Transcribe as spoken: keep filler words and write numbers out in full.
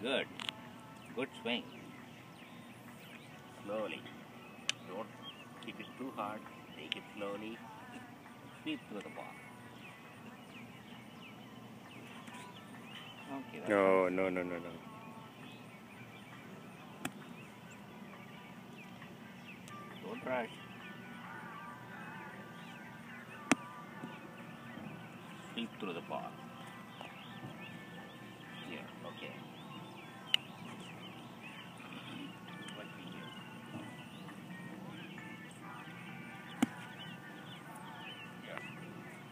Good. Good swing. Slowly. Don't hit it too hard. Take it slowly. Sweep through the ball. Okay, that's No, nice. no, no, no, no. Don't rush. Sweep through the ball. Here, okay.